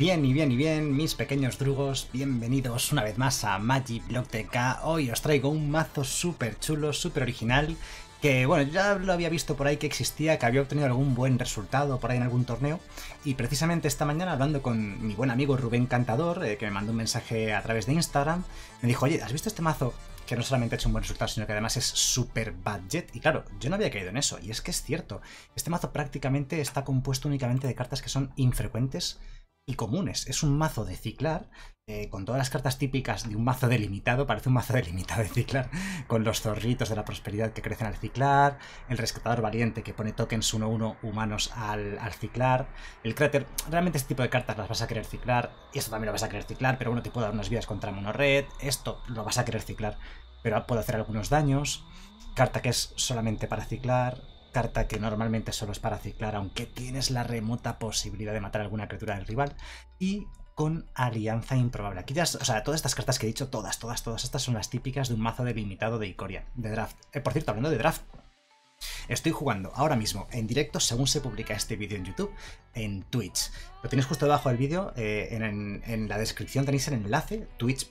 Bien y bien y bien, mis pequeños drugos, bienvenidos una vez más a MagiBlockTK. Hoy os traigo un mazo súper chulo, súper original, que bueno, ya lo había visto por ahí que existía, que había obtenido algún buen resultado por ahí en algún torneo, y precisamente esta mañana hablando con mi buen amigo Rubén Cantador, que me mandó un mensaje a través de Instagram, me dijo, oye, ¿has visto este mazo? Que no solamente ha hecho un buen resultado, sino que además es super budget. Y claro, yo no había caído en eso, y es que es cierto, este mazo prácticamente está compuesto únicamente de cartas que son infrecuentes y comunes. Es un mazo de ciclar, con todas las cartas típicas de un mazo delimitado, parece un mazo delimitado de ciclar, con los zorritos de la prosperidad que crecen al ciclar, el rescatador valiente que pone tokens 1/1 humanos al ciclar, el cráter. Realmente este tipo de cartas las vas a querer ciclar, y esto también lo vas a querer ciclar, pero bueno, te puedo dar unas vidas contra mono red, esto lo vas a querer ciclar, pero puedo hacer algunos daños, carta que es solamente para ciclar, carta que normalmente solo es para ciclar, aunque tienes la remota posibilidad de matar alguna criatura del rival, y con alianza improbable. Aquí ya, o sea, todas estas cartas que he dicho, todas estas son las típicas de un mazo delimitado de Ikoria, de draft. Por cierto, hablando de draft, estoy jugando ahora mismo en directo, según se publica este vídeo en YouTube, en Twitch. Lo tenéis justo debajo del vídeo, en la descripción tenéis el enlace,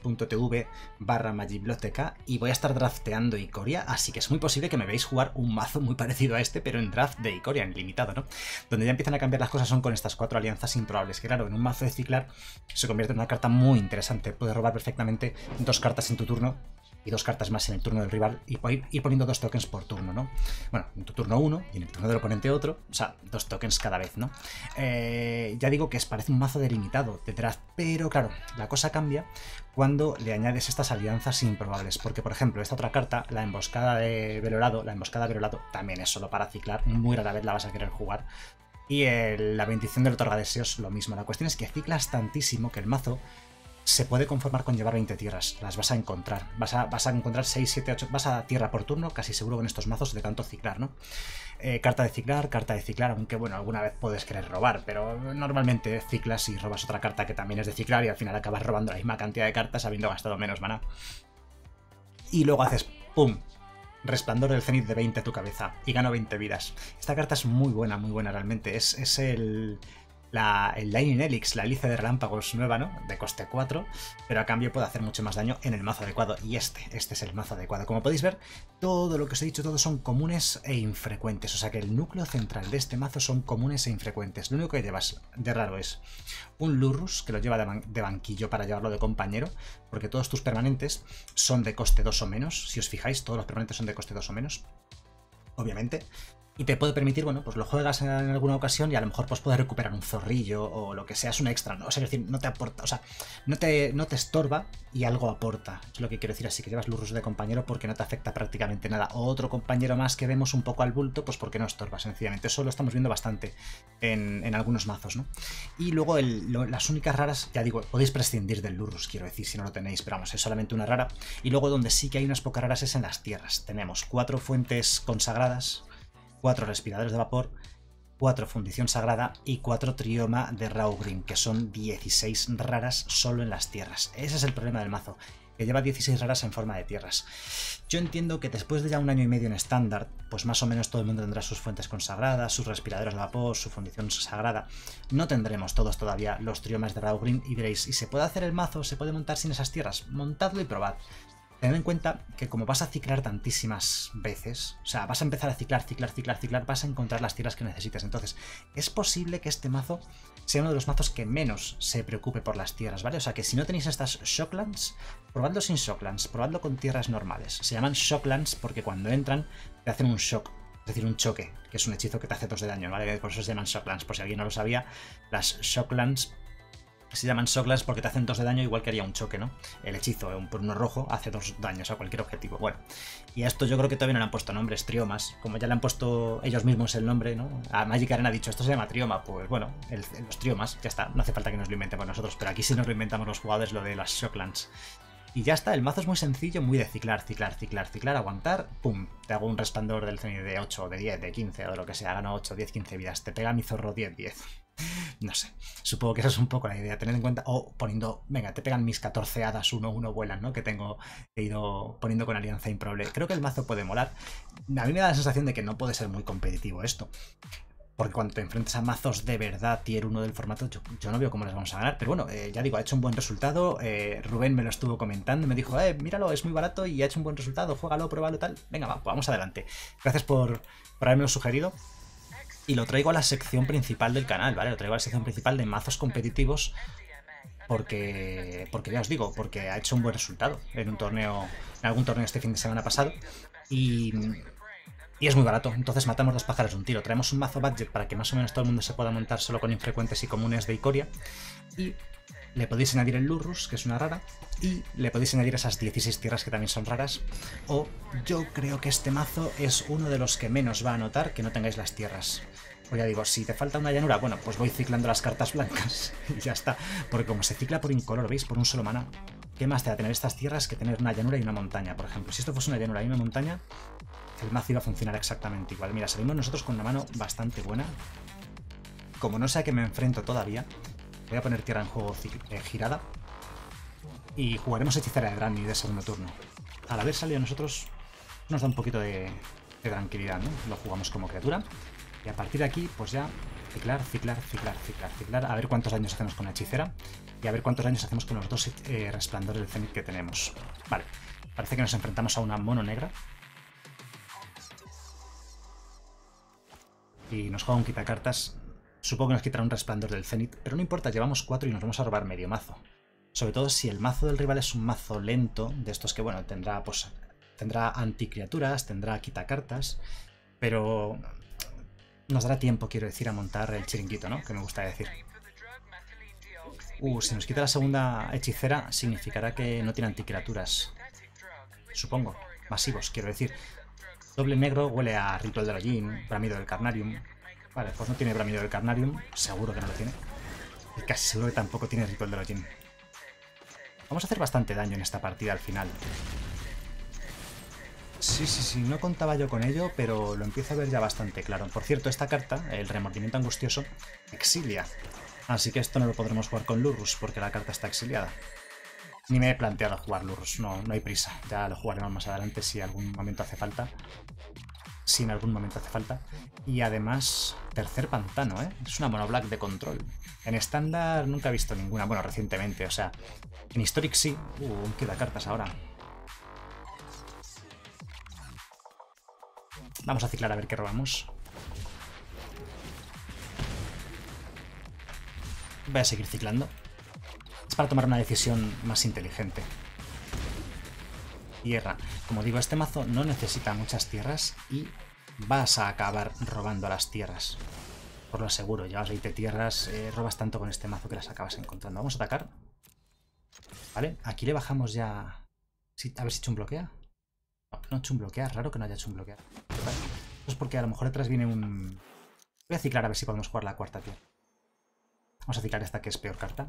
twitch.tv/MagiBlockTK, y voy a estar drafteando Ikoria, así que es muy posible que me veáis jugar un mazo muy parecido a este, pero en draft de Ikoria, en limitado, ¿no? Donde ya empiezan a cambiar las cosas son con estas 4 alianzas improbables, que claro, en un mazo de ciclar se convierte en una carta muy interesante, puedes robar perfectamente 2 cartas en tu turno, y 2 cartas más en el turno del rival, y ir poniendo 2 tokens por turno, ¿no? Bueno, en tu turno 1 y en el turno del oponente otro, o sea, 2 tokens cada vez, ¿no? Ya digo que parece un mazo delimitado de draft, pero claro, la cosa cambia cuando le añades estas alianzas improbables, porque por ejemplo, esta otra carta, la emboscada de Velorado, también es solo para ciclar, muy rara vez la vas a querer jugar. Y la bendición del otorga deseos, lo mismo. La cuestión es que ciclas tantísimo que el mazo se puede conformar con llevar 20 tierras, las vas a encontrar. Vas a encontrar 6, 7, 8, vas a tierra por turno, casi seguro con estos mazos de tanto ciclar, ¿no? Carta de ciclar, aunque bueno, alguna vez puedes querer robar, pero normalmente ciclas y robas otra carta que también es de ciclar y al final acabas robando la misma cantidad de cartas habiendo gastado menos mana. Y luego haces ¡pum! Resplandor del cenit de 20 a tu cabeza y gano 20 vidas. Esta carta es muy buena realmente. Es el Lightning Helix, la hélice de relámpagos nueva, ¿no? De coste 4, pero a cambio puede hacer mucho más daño en el mazo adecuado. Y este es el mazo adecuado. Como podéis ver, todo lo que os he dicho, todos son comunes e infrecuentes. O sea que el núcleo central de este mazo son comunes e infrecuentes. Lo único que llevas de raro es un Lurrus, que lo lleva de banquillo para llevarlo de compañero, porque todos tus permanentes son de coste 2 o menos. Si os fijáis, todos los permanentes son de coste 2 o menos, obviamente. Y te puede permitir, bueno, pues lo juegas en alguna ocasión y a lo mejor pues puedes recuperar un zorrillo o lo que sea, es un extra, ¿no? O sea, es decir, no te aporta, o sea, no te estorba y algo aporta, es lo que quiero decir, así que llevas Lurrus de compañero porque no te afecta prácticamente nada. O otro compañero más que vemos un poco al bulto, pues porque no estorba, sencillamente. Eso lo estamos viendo bastante en algunos mazos, ¿no? Y luego las únicas raras, ya digo, podéis prescindir del Lurrus, quiero decir, si no lo tenéis, pero vamos, es solamente una rara. Y luego donde sí que hay unas pocas raras es en las tierras. Tenemos 4 fuentes consagradas, 4 respiradores de vapor, 4 fundición sagrada y 4 trioma de Raugrim, que son 16 raras solo en las tierras. Ese es el problema del mazo, que lleva 16 raras en forma de tierras. Yo entiendo que después de ya un año y medio en estándar, pues más o menos todo el mundo tendrá sus fuentes consagradas, sus respiradores de vapor, su fundición sagrada. No tendremos todos todavía los triomas de Raugrim y diréis, ¿y se puede hacer el mazo? ¿Se puede montar sin esas tierras? Montadlo y probad. Tened en cuenta que como vas a ciclar tantísimas veces, o sea, vas a empezar a ciclar, vas a encontrar las tierras que necesites. Entonces, es posible que este mazo sea uno de los mazos que menos se preocupe por las tierras, ¿vale? O sea, que si no tenéis estas Shocklands, probadlo sin Shocklands, probadlo con tierras normales. Se llaman Shocklands porque cuando entran te hacen un shock, es decir, un choque, que es un hechizo que te hace 2 de daño, ¿vale? Por eso se llaman Shocklands, por si alguien no lo sabía, las Shocklands se llaman Shocklands porque te hacen 2 de daño, igual que haría un choque, ¿no? El hechizo, por uno rojo, hace 2 daños a cualquier objetivo. Bueno, y a esto yo creo que todavía no le han puesto nombres, triomas. Como ya le han puesto ellos mismos el nombre, ¿no? A Magic Arena ha dicho, esto se llama trioma, pues bueno, los triomas, ya está. No hace falta que nos lo inventemos nosotros, pero aquí sí nos lo inventamos los jugadores, lo de las Shocklands. Y ya está, el mazo es muy sencillo, muy de ciclar, aguantar, pum, te hago un resplandor del cenit de 8, de 10, de 15 o de lo que sea, gano 8, 10, 15 vidas, te pega mi zorro 10, 10. No sé, supongo que esa es un poco la idea, tener en cuenta, o poniendo, venga, te pegan mis 14 hadas 1-1 vuelan, ¿no? Que he ido poniendo con alianza improbable. Creo que el mazo puede molar. A mí me da la sensación de que no puede ser muy competitivo esto, Porque cuando te enfrentas a mazos de verdad tier 1 del formato, yo no veo cómo les vamos a ganar. Pero bueno, ya digo, ha hecho un buen resultado. Rubén me lo estuvo comentando, me dijo, míralo, es muy barato y ha hecho un buen resultado, juégalo, pruébalo, tal. Venga, vamos adelante. Gracias por haberme lo sugerido. Y lo traigo a la sección principal del canal, ¿vale? Lo traigo a la sección principal de mazos competitivos porque ya os digo, porque ha hecho un buen resultado en un torneo, en algún torneo este fin de semana pasado. Y es muy barato, entonces matamos dos pájaros de un tiro. Traemos un mazo budget para que más o menos todo el mundo se pueda montar solo con infrecuentes y comunes de Ikoria. Y le podéis añadir el Lurrus, que es una rara, y le podéis añadir esas 16 tierras que también son raras. O yo creo que este mazo es uno de los que menos va a notar que no tengáis las tierras. O ya digo, si te falta una llanura, bueno, pues voy ciclando las cartas blancas y ya está. Porque como se cicla por incolor, ¿veis? Por un solo mana. ¿Qué más te da tener estas tierras que tener una llanura y una montaña, por ejemplo? Si esto fuese una llanura y una montaña, el mazo iba a funcionar exactamente igual. Mira, salimos nosotros con una mano bastante buena. Como no sé a qué me enfrento todavía, voy a poner tierra en juego girada. Y jugaremos hechicera de Granny de segundo turno. Al haber salido nosotros, nos da un poquito de tranquilidad, ¿no? Lo jugamos como criatura. Y a partir de aquí, pues ya ciclar, ciclar, ciclar, ciclar, ciclar. A ver cuántos daños hacemos con la hechicera. Y a ver cuántos daños hacemos con los dos resplandores del cenit que tenemos. Vale, parece que nos enfrentamos a una mono negra. Y nos juega un quitacartas. Supongo que nos quitará un resplandor del cenit, pero no importa, llevamos 4 y nos vamos a robar medio mazo. Sobre todo si el mazo del rival es un mazo lento, de estos que, bueno, tendrá anticriaturas, tendrá quitacartas, pero nos dará tiempo, quiero decir, a montar el chiringuito, ¿no? Que me gusta decir. Si nos quita la segunda hechicera, significará que no tiene anticriaturas. Supongo. Masivos, quiero decir. Doble negro huele a Ritual del Hollín, Bramido del Carnarium. Vale, pues no tiene Bramido del Carnarium, seguro que no lo tiene. Y casi seguro que tampoco tiene Ritual del Hollín. Vamos a hacer bastante daño en esta partida al final. Sí, no contaba yo con ello, pero lo empiezo a ver ya bastante claro. Por cierto, esta carta, el Remordimiento Angustioso, exilia. Así que esto no lo podremos jugar con Lurrus, porque la carta está exiliada. Ni me he planteado jugar Lurrus, no hay prisa. Ya lo jugaremos más adelante si en algún momento hace falta. Si en algún momento hace falta. Y además, tercer pantano, ¿eh? Es una mono black de control. En estándar nunca he visto ninguna, bueno, recientemente, o sea, en Historic sí. Queda cartas ahora. Vamos a ciclar a ver qué robamos. Voy a seguir ciclando. Es para tomar una decisión más inteligente. Tierra. Como digo, este mazo no necesita muchas tierras y vas a acabar robando las tierras. Por lo seguro, llevas 20 tierras, robas tanto con este mazo que las acabas encontrando. Vamos a atacar. Vale, aquí le bajamos ya... Sí, a ver si he hecho un bloquea. No he hecho un bloquea, raro que no haya hecho un bloquea. Eso es porque a lo mejor detrás viene un... Voy a ciclar a ver si podemos jugar la cuarta tierra. Vamos a ciclar esta que es peor carta.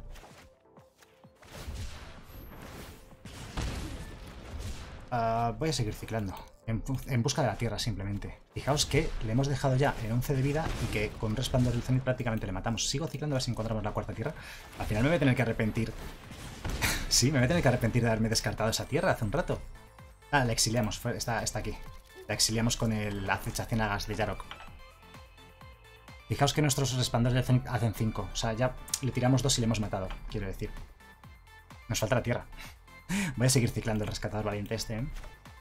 Voy a seguir ciclando. En busca de la tierra, simplemente. Fijaos que le hemos dejado ya en 11 de vida y que con Resplandor del Zenit prácticamente le matamos. Sigo ciclando a ver si encontramos la cuarta tierra. Al final me voy a tener que arrepentir. Sí, me voy a tener que arrepentir de haberme descartado esa tierra hace un rato. La exiliamos. Está aquí. La exiliamos con el acechación a gas de Yarok. Fijaos que nuestros Resplandores del Zenit hacen 5. O sea, ya le tiramos 2 y le hemos matado, quiero decir. Nos falta la tierra. Voy a seguir ciclando el rescatador valiente este, ¿eh?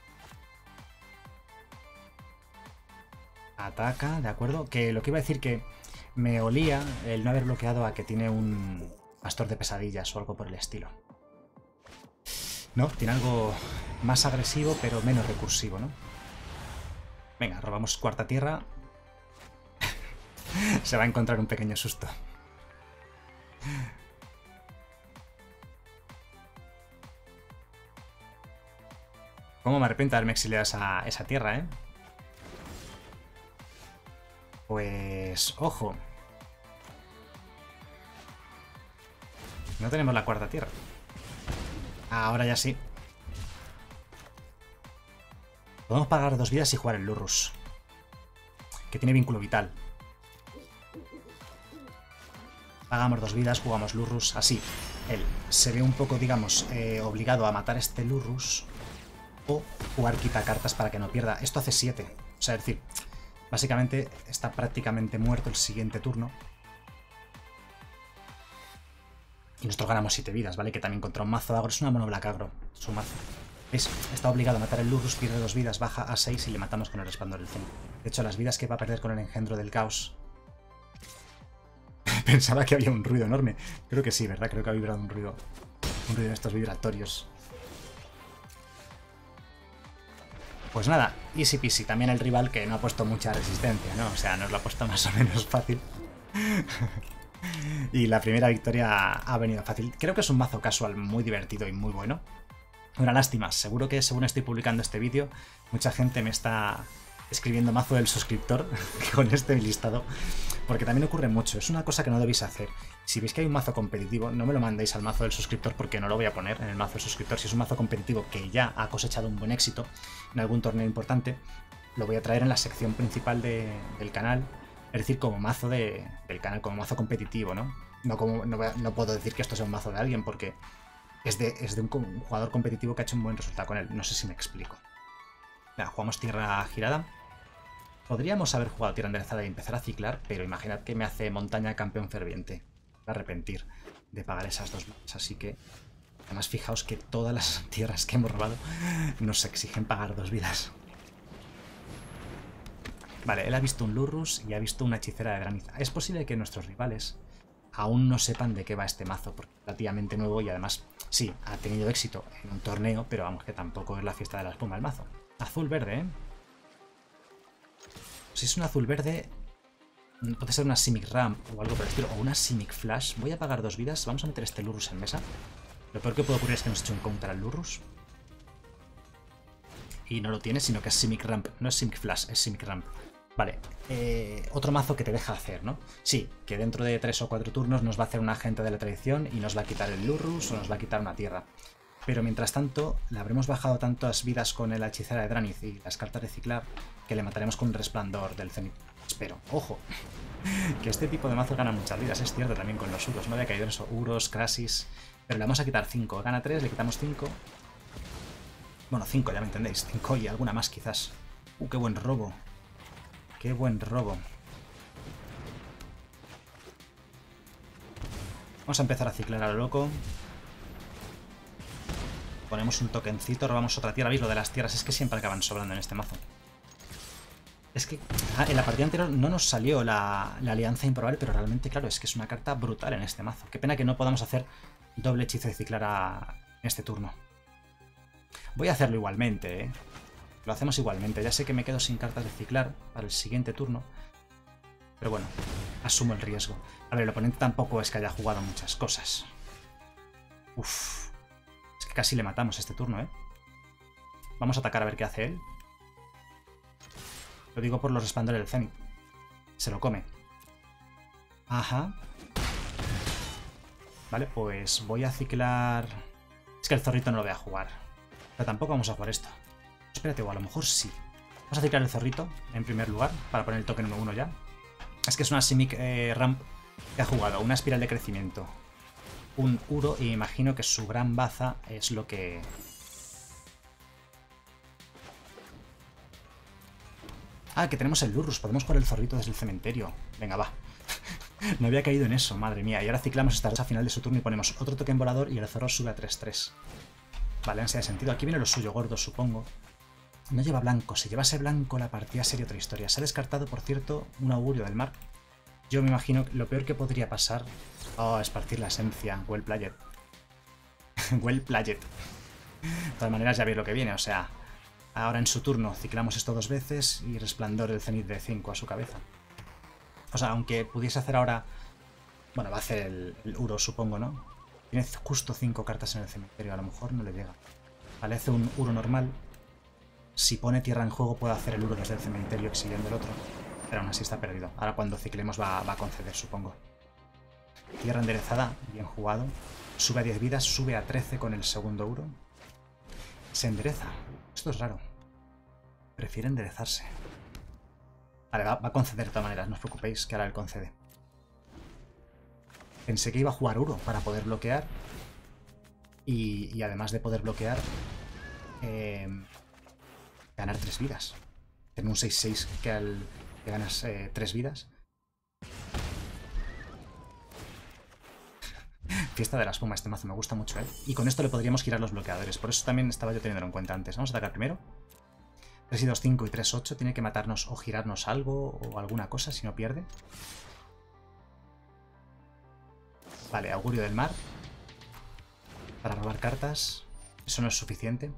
Ataca, de acuerdo. Que lo que iba a decir que me olía el no haber bloqueado a que tiene un pastor de pesadillas o algo por el estilo. No, tiene algo más agresivo pero menos recursivo, ¿no? Venga, robamos cuarta tierra. Se va a encontrar un pequeño susto. ¿Cómo me arrepiento de haberme exiliado esa tierra, eh? Pues... ojo. No tenemos la cuarta tierra. Ahora ya sí. Podemos pagar 2 vidas y jugar el Lurrus, que tiene vínculo vital. Pagamos 2 vidas, jugamos Lurrus. Así, él se ve un poco, digamos, obligado a matar este Lurrus o jugar quitacartas para que no pierda. Esto hace 7. O sea, es decir, Básicamente está prácticamente muerto el siguiente turno. Y nosotros ganamos 7 vidas, ¿vale? Que también contra un mazo agro es una mono black agro, su mazo. ¿Veis? Está obligado a matar el Lurrus, pierde 2 vidas, baja a 6 y le matamos con el resplandor del Zenith. De hecho, las vidas que va a perder con el engendro del caos... Pensaba que había un ruido enorme. Creo que sí, ¿verdad? Creo que ha vibrado un ruido de estos vibratorios. Pues nada, easy peasy. También el rival que no ha puesto mucha resistencia, ¿no? O sea, nos lo ha puesto más o menos fácil. Y la primera victoria ha venido fácil. Creo que es un mazo casual muy divertido y muy bueno. Una lástima, seguro que según estoy publicando este vídeo, mucha gente me está escribiendo mazo del suscriptor con este listado. Porque también ocurre mucho, es una cosa que no debéis hacer. Si veis que hay un mazo competitivo, no me lo mandéis al mazo del suscriptor porque no lo voy a poner en el mazo del suscriptor. Si es un mazo competitivo que ya ha cosechado un buen éxito en algún torneo importante, lo voy a traer en la sección principal del canal. Es decir, como mazo del canal, como mazo competitivo, ¿no? No puedo decir que esto sea un mazo de alguien porque es de un jugador competitivo que ha hecho un buen resultado con él. No sé si me explico. Venga, jugamos tierra girada. Podríamos haber jugado tierra enderezada y empezar a ciclar, pero imaginad que me hace montaña campeón ferviente. Voy a arrepentir de pagar esas 2 vidas, así que... Además, fijaos que todas las tierras que hemos robado nos exigen pagar 2 vidas. Vale, él ha visto un Lurrus y ha visto una hechicera de graniza. Es posible que nuestros rivales aún no sepan de qué va este mazo, porque es relativamente nuevo y además, sí, ha tenido éxito en un torneo, pero vamos, que tampoco es la fiesta de la espuma el mazo. Azul-verde, ¿eh? Si es un azul-verde, puede ser una Simic Ramp o algo por el estilo, o una Simic Flash. Voy a pagar 2 vidas, vamos a meter este Lurrus en mesa. Lo peor que puede ocurrir es que nos eche un counter al Lurrus. Y no lo tiene, sino que es Simic Ramp, no es Simic Flash, es Simic Ramp. Vale, otro mazo que te deja hacer, ¿no? Sí, que dentro de 3 o 4 turnos nos va a hacer un agente de la tradición y nos va a quitar el Lurrus o nos va a quitar una tierra. Pero mientras tanto, le habremos bajado tantas vidas con la hechicera de Draniz y las cartas de ciclar que le mataremos con un resplandor del Zenith. Espero, ojo, que este tipo de mazo gana muchas vidas, es cierto también con los Uros, no había caído en eso, Uros, Krasis, pero le vamos a quitar 5, gana 3, le quitamos 5. Bueno, 5, ya me entendéis, 5 y alguna más quizás. Qué buen robo. Qué buen robo. Vamos a empezar a ciclar a lo loco. Ponemos un tokencito, robamos otra tierra. ¿Veis? Lo de las tierras es que siempre acaban sobrando en este mazo. Es que en la partida anterior no nos salió la alianza improbable, pero realmente, claro, es que es una carta brutal en este mazo. Qué pena que no podamos hacer doble hechizo de ciclar en este turno. Voy a hacerlo igualmente, ¿eh? Lo hacemos igualmente. Ya sé que me quedo sin cartas de ciclar para el siguiente turno. Pero bueno, asumo el riesgo. A ver, el oponente tampoco es que haya jugado muchas cosas. Uf. Es que casi le matamos este turno, ¿eh? Vamos a atacar a ver qué hace él. Lo digo por los resplandores del Zenith. Se lo come. Ajá. Vale, pues voy a ciclar... Es que el zorrito no lo voy a jugar. Pero tampoco vamos a jugar esto. Espérate, o a lo mejor sí. Vamos a ciclar el zorrito en primer lugar, para poner el token 1-1 ya. Es que es una Simic Ramp que ha jugado. Una espiral de crecimiento. Un Uro, y imagino que su gran baza es lo que... Ah, que tenemos el Lurrus. Podemos jugar el zorrito desde el cementerio. Venga, va. No había caído en eso, madre mía. Y ahora ciclamos esta a final de su turno y ponemos otro token volador y el zorro sube a 3-3. Vale, ansia de sentido. Aquí viene lo suyo gordo, supongo. No lleva blanco. Si llevase blanco, la partida sería otra historia. Se ha descartado, por cierto, un augurio del mar. Yo me imagino que lo peor que podría pasar... Oh, esparcir la esencia. Well played. Well played. De todas maneras, ya veis lo que viene. O sea, ahora en su turno ciclamos esto 2 veces y resplandor del Zenith de 5 a su cabeza. O sea, aunque pudiese hacer ahora... Bueno, va a hacer el Uro, supongo, ¿no? Tiene justo 5 cartas en el cementerio. A lo mejor no le llega. Vale, hace un Uro normal. Si pone tierra en juego puede hacer el Uro desde el cementerio exiliando el otro. Pero aún así está perdido. Ahora cuando ciclemos va a conceder, supongo. Tierra enderezada, bien jugado. Sube a 10 vidas, sube a 13 con el segundo Uro. Se endereza. Esto es raro. Prefiere enderezarse. Vale, va a conceder de todas maneras, no os preocupéis, que ahora él concede. Pensé que iba a jugar Uro para poder bloquear. Y además de poder bloquear, ganar 3 vidas. Tener un 6-6 que Te ganas 3 vidas. Fiesta de la espuma, este mazo me gusta mucho, ¿eh? Y con esto le podríamos girar los bloqueadores. Por eso también estaba yo teniéndolo en cuenta antes. Vamos a atacar primero. 3 y 2, 5 y 3, 8. Tiene que matarnos o girarnos algo o alguna cosa si no pierde. Vale, augurio del mar. Para robar cartas. Eso no es suficiente.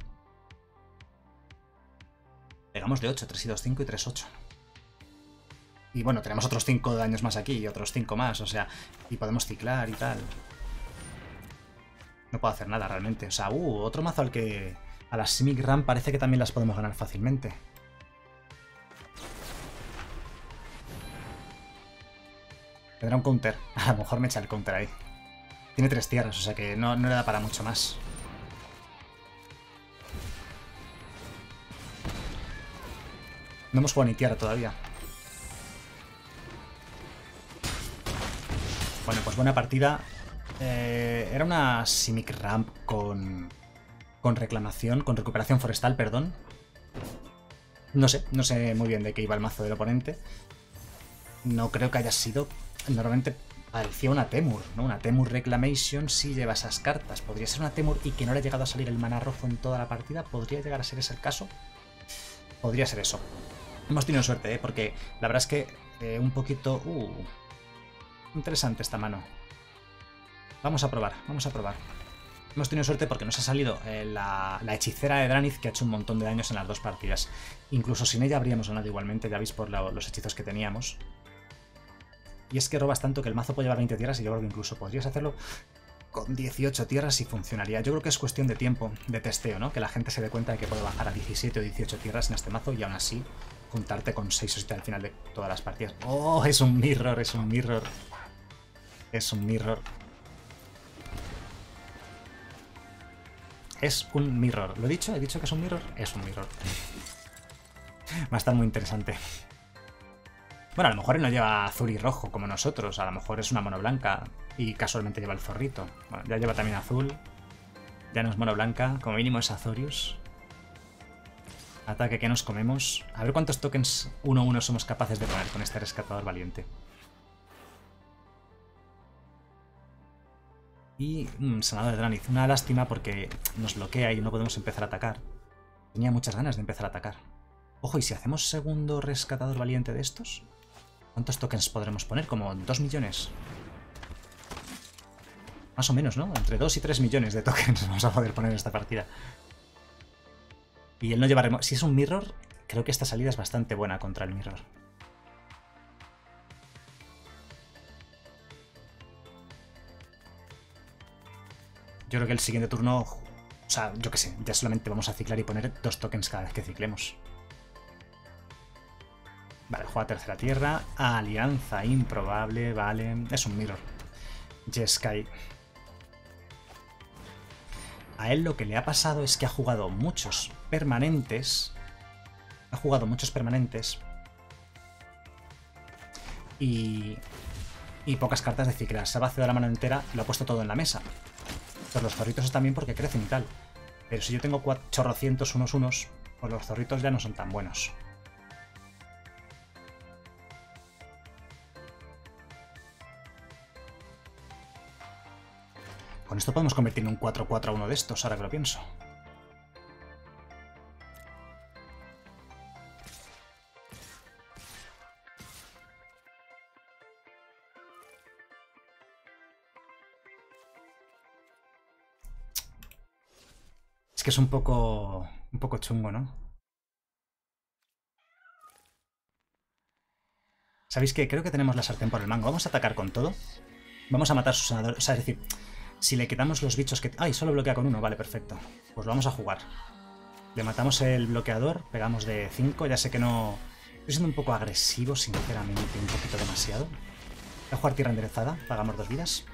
Pegamos de 8, 3 y 2, 5 y 3, 8. Y bueno, tenemos otros 5 daños más aquí y otros 5 más, o sea, y podemos ciclar y tal. No puedo hacer nada realmente. O sea, otro mazo al que a las Simic Ram parece que también las podemos ganar fácilmente. Tendrá un counter. A lo mejor me echa el counter ahí. Tiene 3 tierras, o sea que no le da para mucho más. No hemos jugado ni tierra todavía. Bueno, pues buena partida. Era una Simic Ramp con reclamación, con recuperación forestal, perdón. No sé muy bien de qué iba el mazo del oponente. No creo que haya sido... Normalmente parecía una Temur, ¿no? Una Temur Reclamation sí lleva esas cartas. ¿Podría ser una Temur y que no le ha llegado a salir el mana rojo en toda la partida? ¿Podría llegar a ser ese el caso? Podría ser eso. Hemos tenido suerte, ¿eh? Porque la verdad es que un poquito... interesante esta mano. Vamos a probar, vamos a probar. Hemos tenido suerte porque nos ha salido la hechicera de Drannith, que ha hecho un montón de daños en las 2 partidas. Incluso sin ella habríamos ganado igualmente, ya veis por los hechizos que teníamos. Y es que robas tanto que el mazo puede llevar 20 tierras y yo creo que incluso podrías hacerlo con 18 tierras y funcionaría. Yo creo que es cuestión de tiempo, de testeo, ¿no? Que la gente se dé cuenta de que puede bajar a 17 o 18 tierras en este mazo y aún así juntarte con 6 o 7 al final de todas las partidas. ¡Oh! Es un mirror, es un mirror. Es un mirror. Es un mirror. ¿Lo he dicho? ¿He dicho que es un mirror? Es un mirror. Va a estar muy interesante. Bueno, a lo mejor él no lleva azul y rojo como nosotros. A lo mejor es una mono blanca y casualmente lleva el zorrito. Bueno, ya lleva también azul. Ya no es mono blanca. Como mínimo es Azorius. Ataque que nos comemos. A ver cuántos tokens 1-1 somos capaces de poner con este rescatador valiente. Y sanador de Drannith. Una lástima porque nos bloquea y no podemos empezar a atacar. Tenía muchas ganas de empezar a atacar. Ojo, ¿y si hacemos segundo rescatador valiente de estos? ¿Cuántos tokens podremos poner? Como 2 millones. Más o menos, ¿no? Entre 2 y 3 millones de tokens vamos a poder poner en esta partida. Y él no lleva... Si es un mirror, creo que esta salida es bastante buena contra el mirror. Yo creo que el siguiente turno... O sea, yo qué sé, ya solamente vamos a ciclar y poner 2 tokens cada vez que ciclemos. Vale, juega tercera tierra. Alianza improbable, vale. Es un mirror. Jeskai. A él lo que le ha pasado es que ha jugado muchos permanentes. Y pocas cartas de ciclar. Se ha vaciado la mano entera y lo ha puesto todo en la mesa. Pues los zorritos están bien porque crecen y tal. Pero si yo tengo 400 unos, pues los zorritos ya no son tan buenos. Con esto podemos convertir en un 4-4 a uno de estos, ahora que lo pienso. Es que es un poco chungo, ¿no? ¿Sabéis qué? Creo que tenemos la sartén por el mango. Vamos a atacar con todo. Vamos a matar sus sanadores. O sea, es decir, si le quitamos los bichos que... ¡Ay! Solo bloquea con uno. Vale, perfecto. Pues lo vamos a jugar. Le matamos el bloqueador. Pegamos de 5. Ya sé que no... Estoy siendo un poco agresivo, sinceramente. Un poquito demasiado. Voy a jugar tierra enderezada. Pagamos 2 vidas.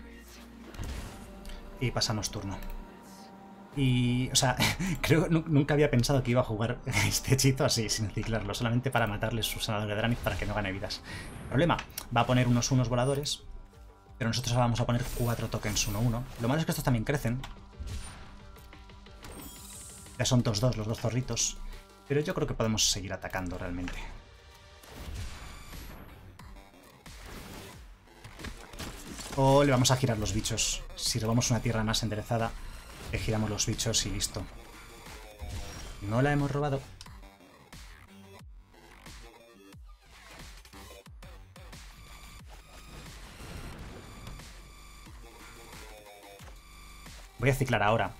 Y pasamos turno. Y, o sea, creo nunca había pensado que iba a jugar este hechizo así, sin ciclarlo, solamente para matarle su sanador de Drannith para que no gane vidas. Problema, va a poner unos voladores, pero nosotros vamos a poner 4 tokens 1-1. Lo malo es que estos también crecen. Ya son 2-2 los 2 zorritos, pero yo creo que podemos seguir atacando realmente. O le vamos a girar los bichos. Si robamos una tierra más enderezada, le giramos los bichos y listo. No la hemos robado. Voy a ciclar ahora.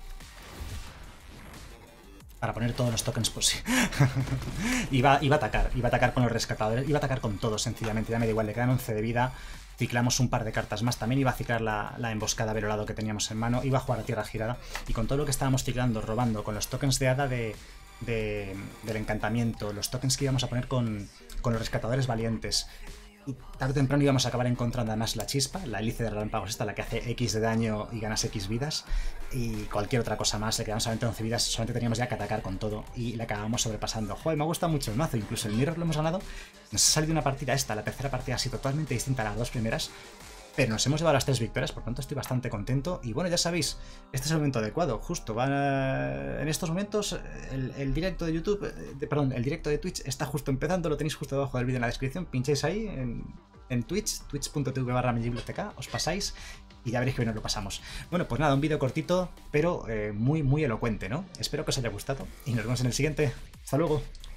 Para poner todos los tokens posibles. iba a atacar con los rescatadores. Iba a atacar con todos, sencillamente. Ya me da igual, le quedan 11 de vida. Ciclamos un par de cartas más. También iba a ciclar la emboscada velorado que teníamos en mano. Iba a jugar a tierra girada. Y con todo lo que estábamos ciclando, robando, con los tokens de hada del encantamiento, los tokens que íbamos a poner con los rescatadores valientes. Y tarde o temprano íbamos a acabar encontrando además la chispa, la hélice de relámpagos esta, la que hace X de daño y ganas X vidas, y cualquier otra cosa más. Le quedaban solamente 11 vidas, solamente teníamos ya que atacar con todo y la acabamos sobrepasando. Joder, me gusta mucho el mazo, incluso el Mirror lo hemos ganado. Nos ha salido una partida esta, la tercera partida así totalmente distinta a las dos primeras, pero nos hemos llevado las 3 victorias, por lo tanto estoy bastante contento. Y bueno, ya sabéis, este es el momento adecuado, justo. En estos momentos el directo de YouTube, perdón, el directo de Twitch está justo empezando, lo tenéis justo debajo del vídeo en la descripción. Pincháis ahí en Twitch, twitch.tv/MiGiblioteca, os pasáis y ya veréis que bien nos lo pasamos. Bueno, pues nada, un vídeo cortito, pero muy, muy elocuente, ¿no? Espero que os haya gustado y nos vemos en el siguiente. ¡Hasta luego!